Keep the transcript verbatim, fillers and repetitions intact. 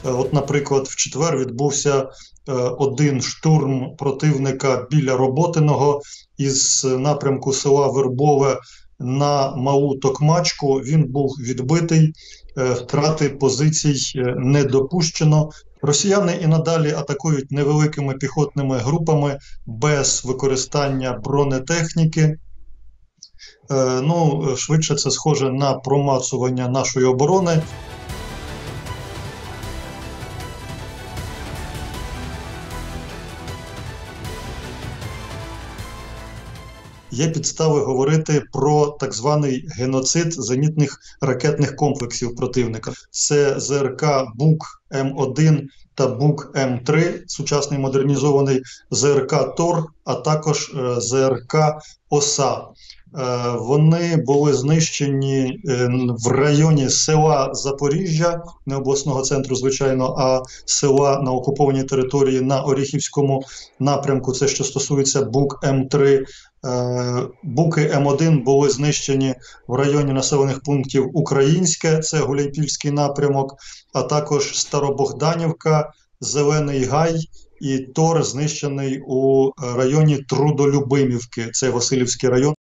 От, наприклад, в четвер відбувся один штурм противника біля Роботиного із напрямку села Вербове на Малу Токмачку. Він був відбитий, втрати позицій не допущено. Росіяни і надалі атакують невеликими піхотними групами без використання бронетехніки. Ну, швидше це схоже на промацування нашої оборони. Є підстави говорити про так званий геноцид зенітних ракетних комплексів противника. Це ЗРК Бук М один та Бук М три, сучасний модернізований ЗРК Тор, а також ЗРК Оса. Вони були знищені в районі села Запоріжжя, не обласного центру, звичайно, а села на окупованій території на Оріхівському напрямку. Це що стосується Бук М три. Буки М один були знищені в районі населених пунктів Українське, це Гуляйпільський напрямок, а також Старобогданівка, Зелений Гай і Тор знищений у районі Трудолюбимівки, це Василівський район.